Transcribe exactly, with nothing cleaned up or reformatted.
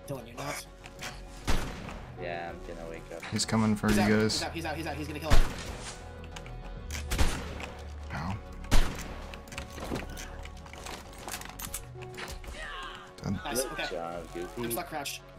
Dylan, you're not. Yeah, I'm gonna wake up. He's coming for He's you out, guys. He's out, he's out, he's out, he's gonna kill him. Ow. Done. Nice, Good okay. job, Goofy. I'm stuck crouched.